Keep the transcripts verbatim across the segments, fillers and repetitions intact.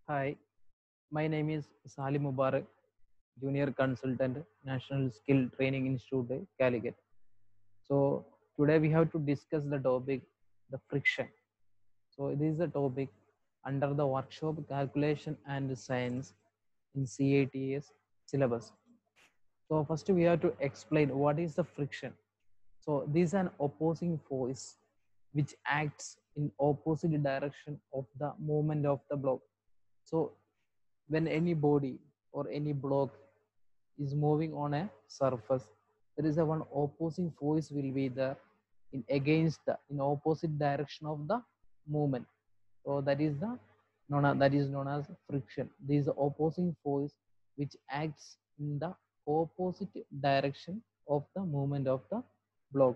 Hi, my name is Salim Mubarak, Junior Consultant, National Skill Training Institute, Calicut. So today we have to discuss the topic, the friction. So this is a topic under the workshop calculation and science in C A T S syllabus. So first we have to explain what is the friction. So this is an opposing force which acts in opposite direction of the movement of the block. So when any body or any block is moving on a surface, there is a one opposing force will be there in against the in opposite direction of the movement. So that is the known as, that is known as friction. This is the opposing force which acts in the opposite direction of the movement of the block.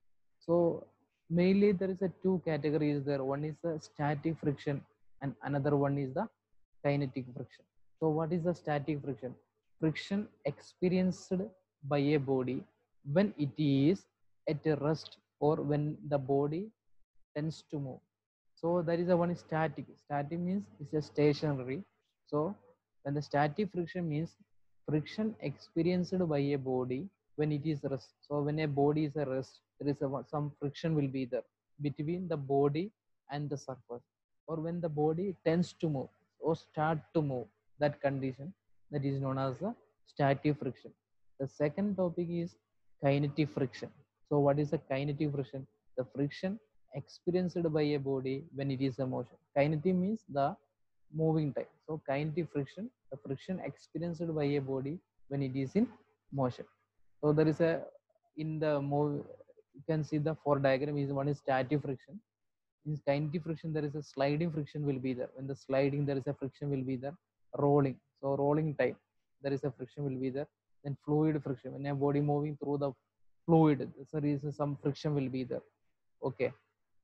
So mainly there is a two categories there. One is the static friction and another one is the kinetic friction. So what is the static friction? Friction experienced by a body when it is at a rest or when the body tends to move. So there is a one is static. Static means it's a stationary. So when the static friction means friction experienced by a body when it is rest. So when a body is at rest, there is a, some friction will be there between the body and the surface. Or when the body tends to move or start to move, that condition that is known as the static friction. The second topic is kinetic friction. So what is the kinetic friction? The friction experienced by a body when it is a motion. Kinetic means the moving type. So kinetic friction, the friction experienced by a body when it is in motion. So there is a in the move you can see the four diagram is one is static friction. In kinetic friction there is a sliding friction will be there. When the sliding there is a friction will be there. Rolling. So rolling type there is a friction will be there. Then fluid friction when a body moving through the fluid there is some friction will be there. Okay.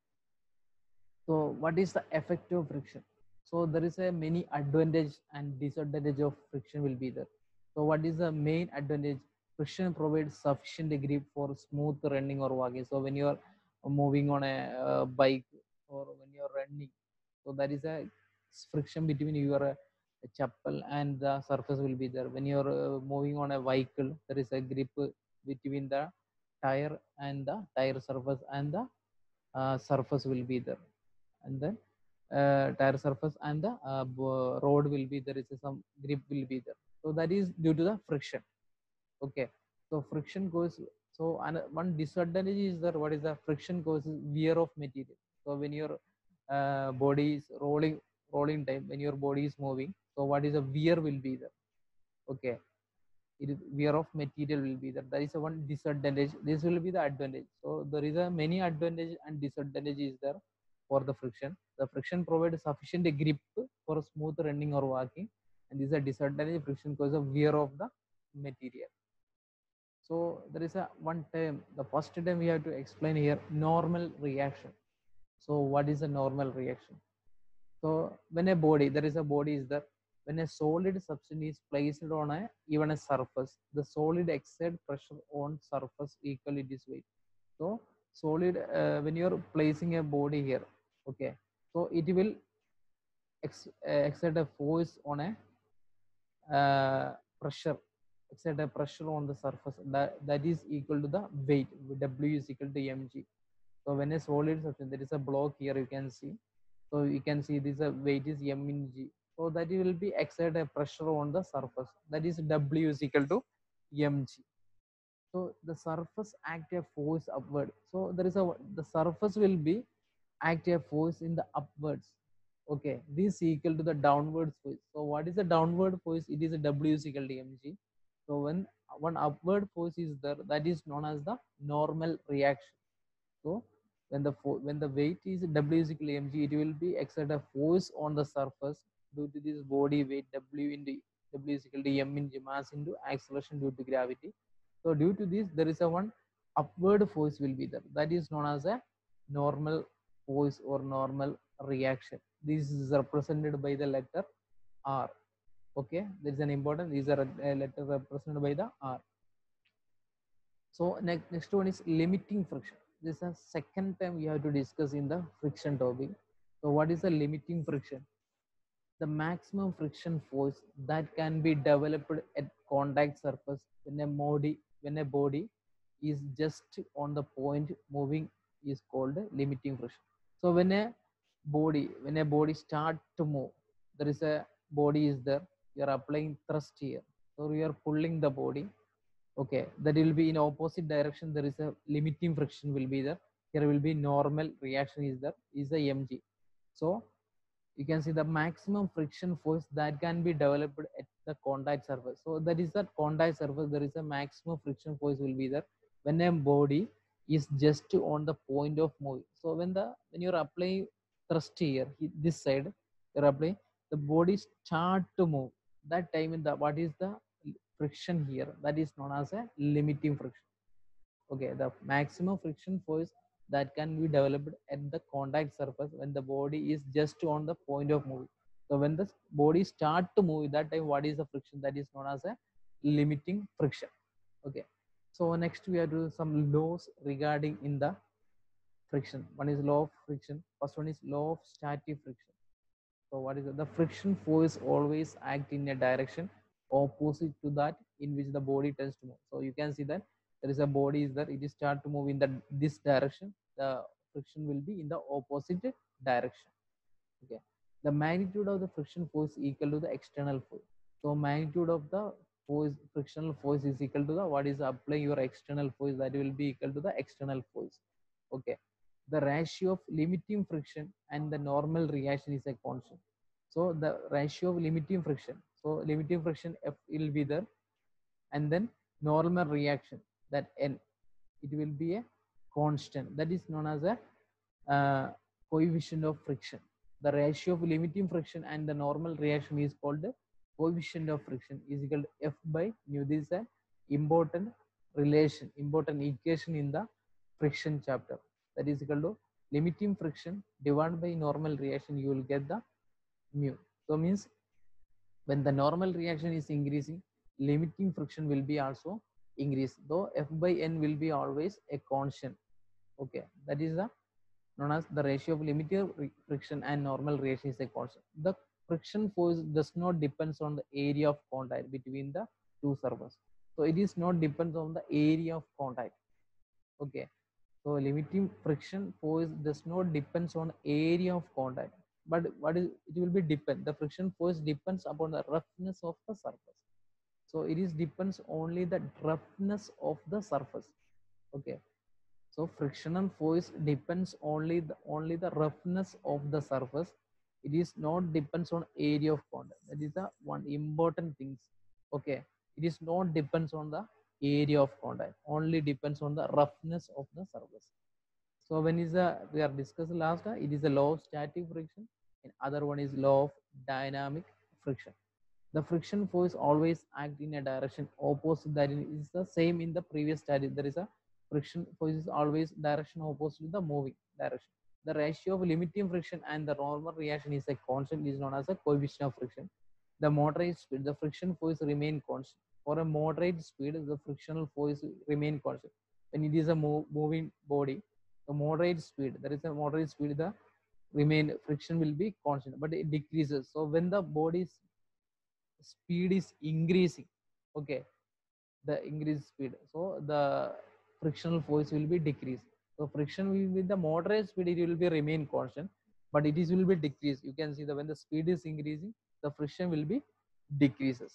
So what is the effect of friction? So there is a many advantage and disadvantage of friction will be there. So what is the main advantage? Friction provides sufficient grip for smooth running or walking. So when you are moving on a uh, bike or when you are running, so there is a friction between your uh, chapel and the surface will be there. When you are uh, moving on a vehicle, there is a grip between the tire and the tire surface and the uh, surface will be there, and then uh, tire surface and the uh, road will be there is some grip will be there. So that is due to the friction. Okay, so friction goes. So and one disadvantage is that what is the friction causes wear of material. So when your uh, body is rolling rolling time, when your body is moving, so what is the wear will be there. Okay, it is wear of material will be there. That is a one disadvantage. This will be the advantage. So there is a many advantage and disadvantage is there for the friction. The friction provides sufficient grip for smooth running or walking, and this is a disadvantage. Friction causes of wear of the material. So there is a one term. The first term we have to explain here: normal reaction. So what is a normal reaction? So when a body, there is a body is there. When a solid substance is placed on a even a surface, the solid exert pressure on surface equal it is weight. So solid uh, when you are placing a body here, okay, so it will ex, uh, exert a force on a uh, pressure, exert a pressure on the surface that, that is equal to the weight. W is equal to mg. So when a solid substance, there is a block here you can see. So you can see this uh, weight is m in g. So that it will be exert a pressure on the surface. That is W is equal to mg. So the surface act a force upward. So there is a the surface will be act a force in the upwards. Okay, this is equal to the downward force. So what is the downward force? It is a W is equal to mg. So when one upward force is there, that is known as the normal reaction. So when the when the weight is W is equal to mg, it will be exert a force on the surface due to this body weight W into W is equal to m into mass into acceleration due to gravity. So due to this, there is a one upward force will be there. That is known as a normal force or normal reaction. This is represented by the letter R. Okay, there is an important. These are a letter represented by the R. So next, next one is limiting friction. This is the second time we have to discuss in the friction topic. So what is the limiting friction? the maximum friction force that can be developed at contact surface when a body when a body is just on the point moving is called limiting friction. So when a body when a body start to move, there is a body is there, you are applying thrust here, so you are pulling the body. Okay, that will be in opposite direction, there is a limiting friction will be there. Here will be normal reaction is there, is a mg. So you can see the maximum friction force that can be developed at the contact surface. So that is the contact surface, there is a maximum friction force will be there when a body is just on the point of moving. So when the when you're applying thrust here, this side you're applying, the body start to move, that time in the what is the friction here, that is known as a limiting friction. Okay, the maximum friction force that can be developed at the contact surface when the body is just on the point of moving. So when the body start to move, that time what is the friction, that is known as a limiting friction. Okay, so next we have to do some laws regarding in the friction. One is law of friction, first one is law of static friction. So what is it? The friction force always act in a direction opposite to that in which the body tends to move. So you can see that there is a body is there, it is start to move in the this direction, the friction will be in the opposite direction. Okay, the magnitude of the friction force equal to the external force. So magnitude of the force, frictional force is equal to the what is applying your external force, that will be equal to the external force. Okay, the ratio of limiting friction and the normal reaction is a constant. So the ratio of limiting friction, so limiting friction F will be there, and then normal reaction, that N, it will be a constant, that is known as a uh, coefficient of friction. The ratio of limiting friction and the normal reaction is called the coefficient of friction is equal to F by mu. This is an important relation, important equation in the friction chapter. That is equal to limiting friction divided by normal reaction, you will get the mu. So means when the normal reaction is increasing, limiting friction will be also increase, though F by N will be always a constant. Okay, that is the known as the ratio of limiting friction and normal reaction is a constant. The friction force does not depends on the area of contact between the two surfaces. So it is not depends on the area of contact. Okay, so limiting friction force does not depends on area of contact, but what is it will be depend. The friction force depends upon the roughness of the surface. So it is depends only the roughness of the surface. Okay, so frictional force depends only the only the roughness of the surface. It is not depends on area of contact. That is the one important things. Okay, it is not depends on the area of contact. Only depends on the roughness of the surface. So when is the we are discussed last, uh, it is a law of static friction, and other one is law of dynamic friction. The friction force always act in a direction opposite, that is the same in the previous study. There is a friction force is always direction opposite to the moving direction. The ratio of limiting friction and the normal reaction is a constant, is known as a coefficient of friction. The moderate speed, the friction force remain constant. For a moderate speed, the frictional force remain constant. When it is a move, moving body, the moderate speed, there is a moderate speed, the remain friction will be constant, but it decreases. So when the body's speed is increasing, okay, the increased speed, so the frictional force will be decreased. So friction will be the moderate speed, it will be remain constant, but it is will be decreased. You can see that when the speed is increasing, the friction will be decreases.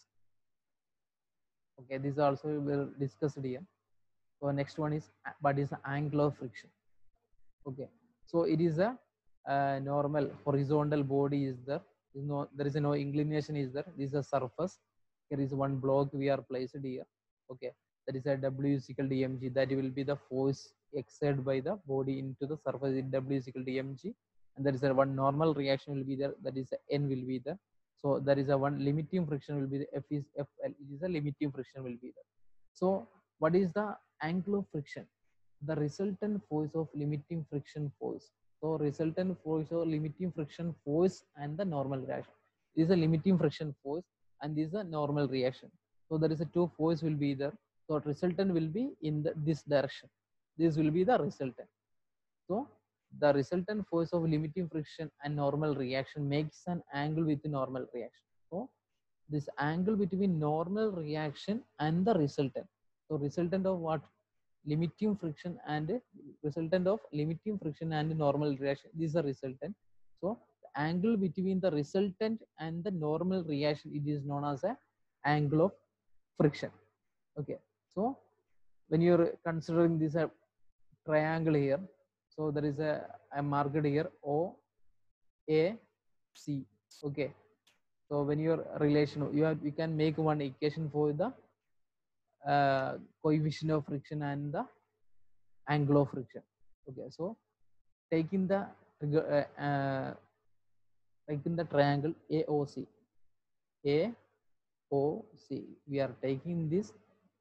Okay, this also will discussed here. So next one is what is the angle of friction. Okay, so it is a uh, normal horizontal body is there, is no, there is no inclination is there, this is a surface. Here is one block we are placed here. Okay, that is a W is equal to mg, that will be the force exerted by the body into the surface. W is equal to mg, and there is a one normal reaction will be there, that is a N will be there. So there is a one limiting friction will be the F is Fl, it is a limiting friction will be there. So what is the angle of friction? The resultant force of limiting friction force. So resultant force or limiting friction force and the normal reaction. This is a limiting friction force and this is a normal reaction. So there is a two force will be there. So resultant will be in the, this direction. This will be the resultant. So the resultant force of limiting friction and normal reaction makes an angle with normal reaction. So this angle between normal reaction and the resultant. So resultant of what? Limiting friction and resultant of limiting friction and normal reaction. This is a resultant. So the angle between the resultant and the normal reaction, it is known as a angle of friction. Okay. So when you're considering this a triangle here, so there is a, a marked here O A C. Okay. So when your relation, you have you can make one equation for the uh, coefficient of friction and the angle of friction. Okay, so taking the uh, uh, taking the triangle A O C, A O C, we are taking this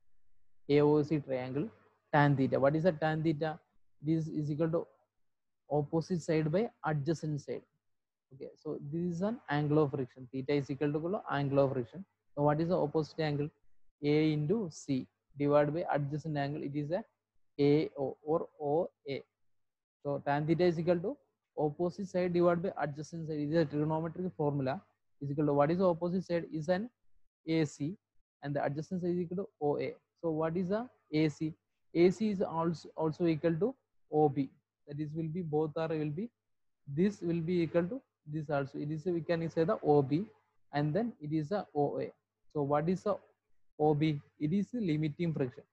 A O C triangle tan theta. What is the tan theta? This is equal to opposite side by adjacent side. Okay, so this is an angle of friction. Theta is equal to angle of friction. So what is the opposite angle? A into C divided by adjacent angle. It is a A O or O A. So tan theta is equal to opposite side divided by adjacent side. It is a trigonometric formula. Is equal to what is the opposite side? Is an A C and the adjacent side is equal to O A. So what is the A C? A C is also also equal to O B. That is will be both are will be this will be equal to this also. It is a, we can say the O B and then it is a O A. So what is the O B? It is a limiting friction.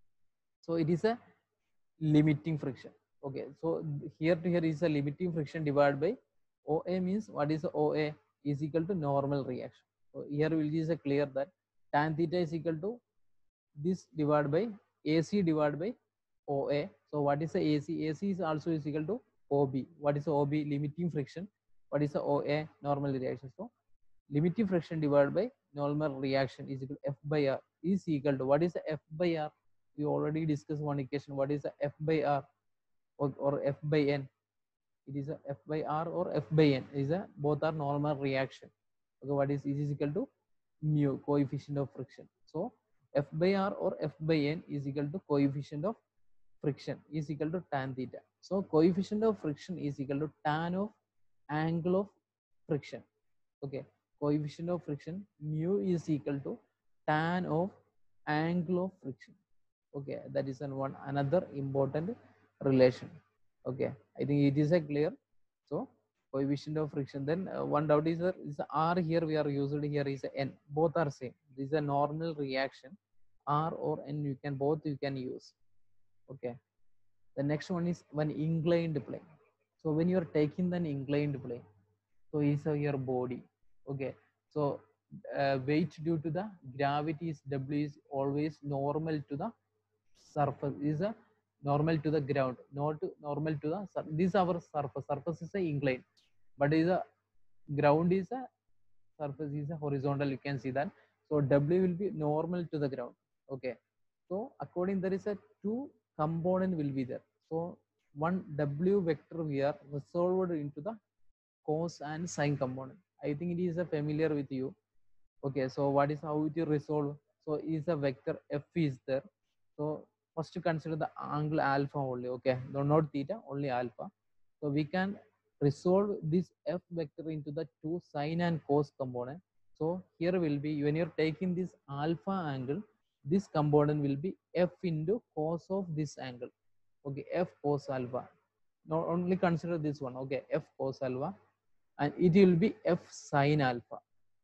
So it is a limiting friction. Okay, so here to here is a limiting friction divided by O A means what is the O A is equal to normal reaction. So here will is a clear that tan theta is equal to this divided by A C divided by O A. So what is the A C? A C is also is equal to O B. What is the O B? Limiting friction. What is the O A? Normal reaction. So limiting friction divided by normal reaction is equal to F by R is equal to what is the F by R? We already discussed one equation. What is the F by R or, or F by N? It is a F by R or F by N. Is a both are normal reaction. Okay, what is is equal to mu, coefficient of friction. So F by R or F by N is equal to coefficient of friction is equal to tan theta. So coefficient of friction is equal to tan of angle of friction. Okay, coefficient of friction mu is equal to tan of angle of friction. Okay, that is an one another important relation. Okay, I think it is a clear. So coefficient of friction, then uh, one doubt is that is R here we are used here is a N, both are same. This is a normal reaction. R or N you can both you can use. Okay, the next one is one inclined plane. So when you are taking an inclined plane, so is your body. Okay, so uh, weight due to the gravity is W is always normal to the surface, is a normal to the ground, not normal to the sur- this is our surface. Surface is a incline, but is a ground is a surface is a horizontal. You can see that. So W will be normal to the ground. Okay, so according there is a two component will be there. So one W vector we are resolved into the cos and sine component. I think it is a familiar with you. Okay, so what is how it is resolve? So is a vector F is there. So first to consider the angle alpha only. Okay, no, not theta, only alpha. So we can resolve this F vector into the two sine and cos component. So here will be when you're taking this alpha angle, this component will be F into cos of this angle. Okay, F cos alpha. Not only consider this one. Okay, F cos alpha, and it will be F sine alpha.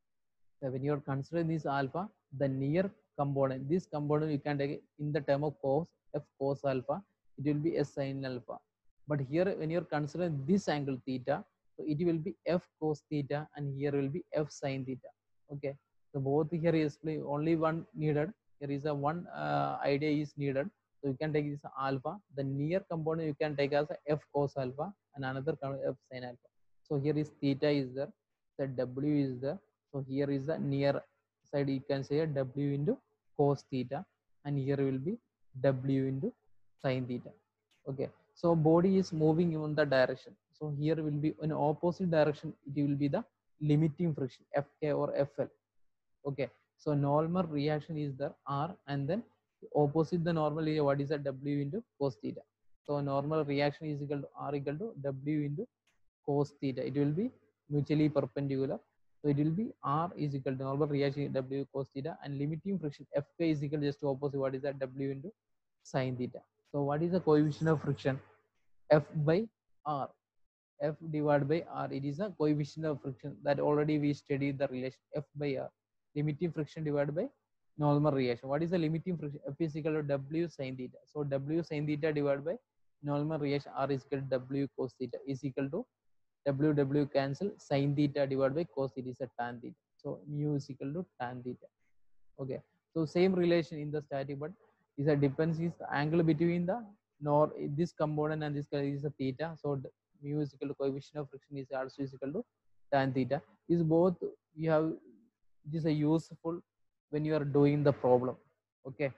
So when you are considering this alpha, the near component, this component you can take it in the term of cos, F cos alpha, it will be S sin alpha. But here when you are considering this angle theta, so it will be F cos theta and here will be F sin theta. Okay, so both here is only one needed. Here is a one uh, idea is needed. So you can take this alpha. The near component you can take as a F cos alpha and another F sin alpha. So here is theta is there, the W is there. So here is the near side, you can say a W into cos theta, and here will be W into sin theta. Okay, so body is moving in the direction. So here will be in opposite direction, it will be the limiting friction, F K or F L. Okay, so normal reaction is the R, and then opposite the normal area, what is the W into cos theta. So normal reaction is equal to R equal to W into cos theta. It will be mutually perpendicular. So it will be R is equal to normal reaction W cos theta, and limiting friction F K is equal to just opposite. What is that? W into sin theta. So what is the coefficient of friction? F by R. F divided by R. It is a coefficient of friction that already we studied the relation F by R. Limiting friction divided by normal reaction. What is the limiting friction? F is equal to W sin theta. So W sin theta divided by normal reaction R is equal to W cos theta is equal to W W cancel, sin theta divided by cos theta is a tan theta. So mu is equal to tan theta. Okay. So same relation in the static, but is a depends is the angle between the nor this component and this is a theta. So mu is equal to coefficient of friction is also is equal to tan theta. Is both you have this is a useful when you are doing the problem. Okay.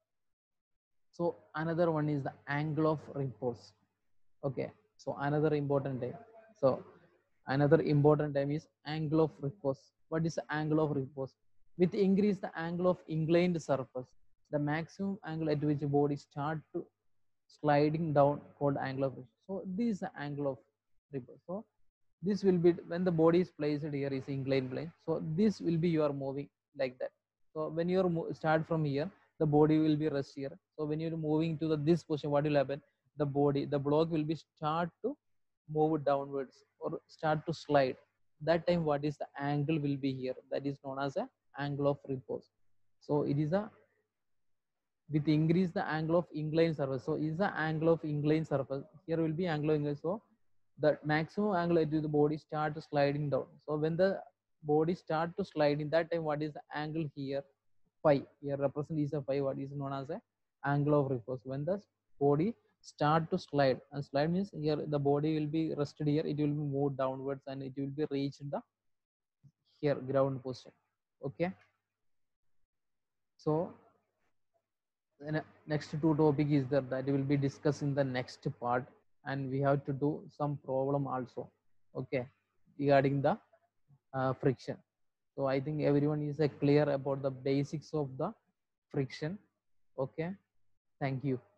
So another one is the angle of repose. Okay. So another important time. So another important time is angle of repose. What is the angle of repose? With increase the angle of inclined surface, the maximum angle at which body start to sliding down called angle of repose. So this is the angle of repose. So this will be when the body is placed here is inclined plane. So this will be you are moving like that. So when you are start from here, the body will be rest here. So when you're moving to the this position, what will happen? The body, the block will be start to move downwards or start to slide. That time what is the angle will be here? That is known as a angle of repose. So it is a with increase the angle of inclined surface. So is the angle of inclined surface here will be angle of inclined. So the maximum angle at the body start sliding down. So when the body start to slide in that time, what is the angle here? Phi here represent is a phi, what is known as a angle of repose. When the body start to slide, and slide means here the body will be rested here, it will be moved downwards and it will be reached in the here ground position. Okay. So the next two topic is that that will be discussed in the next part, and we have to do some problem also. Okay, regarding the uh, friction. So I think everyone is uh, clear about the basics of the friction. Okay, thank you.